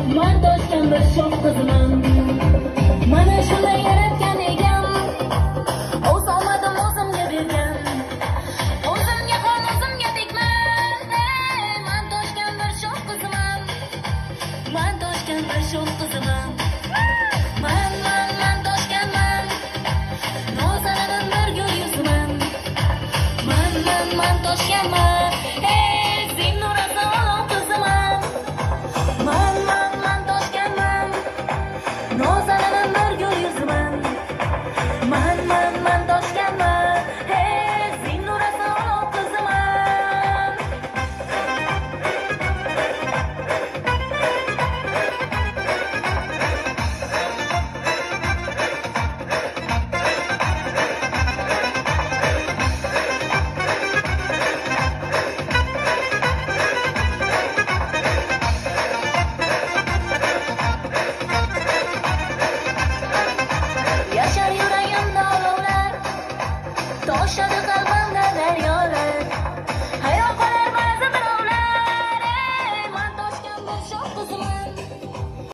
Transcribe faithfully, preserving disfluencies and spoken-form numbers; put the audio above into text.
man toshgan bir shoh qizman. Mana shunday yaratgan egam, o'z omadim o'zimga bergan. O'zimga qon o'zimga tegman, man toshgan bir shoh qizman. Man toshgan bir shoh qizman. Man man man toshganman, nozaradan bir gul yuzman. Man man man toshganman, ey zinnura salom qiziman. Man man man toshganman, nozaradan bir gul yuzman. Man man man toshganman, ey zinnura salom qiziman. Yashar yuragimda olovlar, toshadi qalbimda daryolar.